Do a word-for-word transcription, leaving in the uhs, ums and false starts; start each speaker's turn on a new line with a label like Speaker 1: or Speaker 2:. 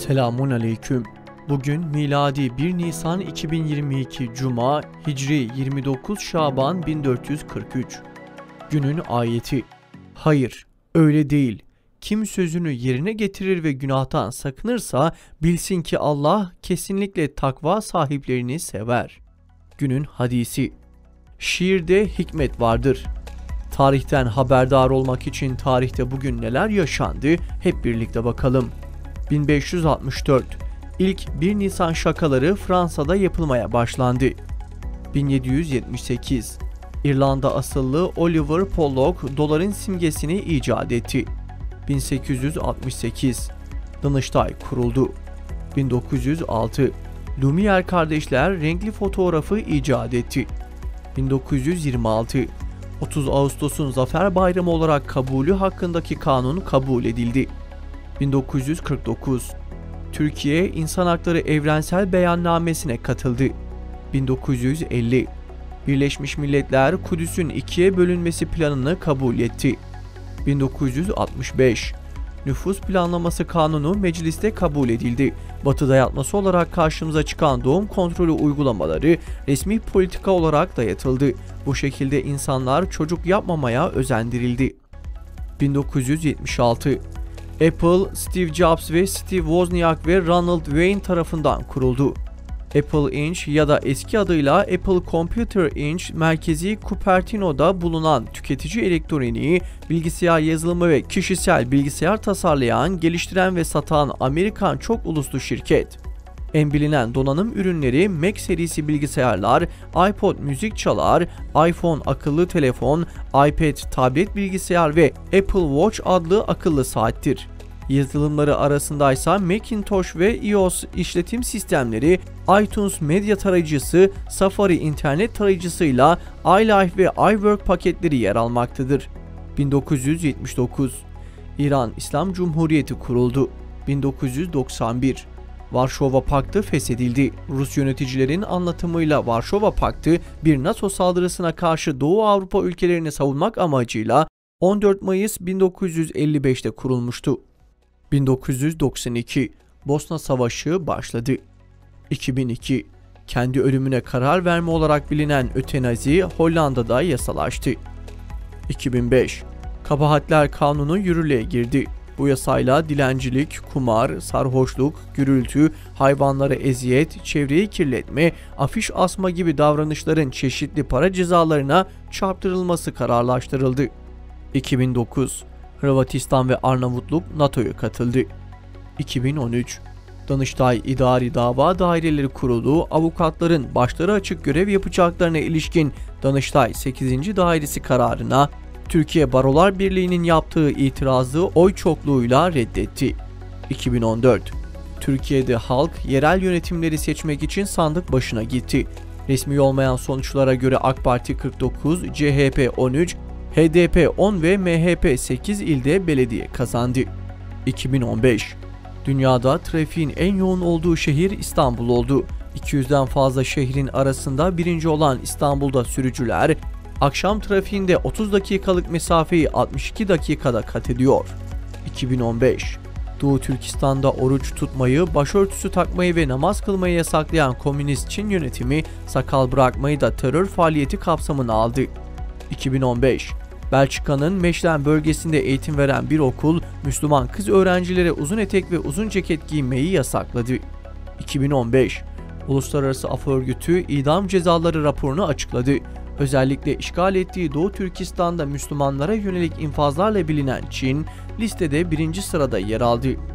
Speaker 1: Selamun aleyküm. Bugün miladi bir Nisan iki bin yirmi iki Cuma, Hicri yirmi dokuz Şaban bin dört yüz kırk üç. Günün ayeti: Hayır, öyle değil. Kim sözünü yerine getirir ve günahtan sakınırsa bilsin ki Allah kesinlikle takva sahiplerini sever. Günün hadisi: Şiirde hikmet vardır. Tarihten haberdar olmak için tarihte bugün neler yaşandı hep birlikte bakalım. bin beş yüz altmış dört İlk bir Nisan şakaları Fransa'da yapılmaya başlandı. bin yedi yüz yetmiş sekiz İrlanda asıllı Oliver Pollock doların simgesini icat etti. bin sekiz yüz altmış sekiz Danıştay kuruldu. bin dokuz yüz altı Lumière kardeşler renkli fotoğrafı icat etti. bin dokuz yüz yirmi altı otuz Ağustos'un Zafer Bayramı olarak kabulü hakkındaki kanun kabul edildi. bin dokuz yüz kırk dokuz Türkiye İnsan Hakları Evrensel Beyannamesi'ne katıldı. bin dokuz yüz elli Birleşmiş Milletler Kudüs'ün ikiye bölünmesi planını kabul etti. bin dokuz yüz altmış beş Nüfus Planlaması Kanunu mecliste kabul edildi. Batı dayatması olarak karşımıza çıkan doğum kontrolü uygulamaları resmi politika olarak dayatıldı. Bu şekilde insanlar çocuk yapmamaya özendirildi. bin dokuz yüz yetmiş altı Apple, Steve Jobs ve Steve Wozniak ve Ronald Wayne tarafından kuruldu. Apple Inc ya da eski adıyla Apple Computer Inc merkezi Cupertino'da bulunan tüketici elektroniği, bilgisayar yazılımı ve kişisel bilgisayar tasarlayan, geliştiren ve satan Amerikan çok uluslu şirket. En bilinen donanım ürünleri Mac serisi bilgisayarlar, iPod müzik çalar, iPhone akıllı telefon, iPad tablet bilgisayar ve Apple Watch adlı akıllı saattir. Yazılımları arasındaysa Macintosh ve iOS işletim sistemleri, iTunes medya tarayıcısı, Safari internet tarayıcısıyla iLife ve iWork paketleri yer almaktadır. bin dokuz yüz yetmiş dokuz İran İslam Cumhuriyeti kuruldu. bin dokuz yüz doksan bir Varşova Paktı feshedildi. Rus yöneticilerin anlatımıyla Varşova Paktı bir NATO saldırısına karşı Doğu Avrupa ülkelerini savunmak amacıyla on dört Mayıs bin dokuz yüz elli beş'te kurulmuştu. bin dokuz yüz doksan iki Bosna Savaşı başladı. iki bin iki Kendi ölümüne karar verme olarak bilinen ötenazi Hollanda'da yasalaştı. iki bin beş Kabahatler Kanunu yürürlüğe girdi. Bu yasayla dilencilik, kumar, sarhoşluk, gürültü, hayvanlara eziyet, çevreyi kirletme, afiş asma gibi davranışların çeşitli para cezalarına çarptırılması kararlaştırıldı. iki bin dokuz Hırvatistan ve Arnavutluk NATO'ya katıldı. iki bin on üç Danıştay İdari Dava Daireleri Kurulu, avukatların başları açık görev yapacaklarına ilişkin Danıştay sekizinci Dairesi kararına Türkiye Barolar Birliği'nin yaptığı itirazı oy çokluğuyla reddetti. iki bin on dört Türkiye'de halk yerel yönetimleri seçmek için sandık başına gitti. Resmi olmayan sonuçlara göre AK Parti kırk dokuz, C H P on üç, H D P on ve M H P sekiz ilde belediye kazandı. iki bin on beş Dünyada trafiğin en yoğun olduğu şehir İstanbul oldu. iki yüzden fazla şehrin arasında birinci olan İstanbul'da sürücüler akşam trafiğinde otuz dakikalık mesafeyi altmış iki dakikada kat ediyor. iki bin on beş Doğu Türkistan'da oruç tutmayı, başörtüsü takmayı ve namaz kılmayı yasaklayan Komünist Çin yönetimi sakal bırakmayı da terör faaliyeti kapsamına aldı. iki bin on beş Belçika'nın Meşlen bölgesinde eğitim veren bir okul, Müslüman kız öğrencilere uzun etek ve uzun ceket giymeyi yasakladı. iki bin on beş Uluslararası Af Örgütü idam cezaları raporunu açıkladı. Özellikle işgal ettiği Doğu Türkistan'da Müslümanlara yönelik infazlarla bilinen Çin, listede birinci sırada yer aldı.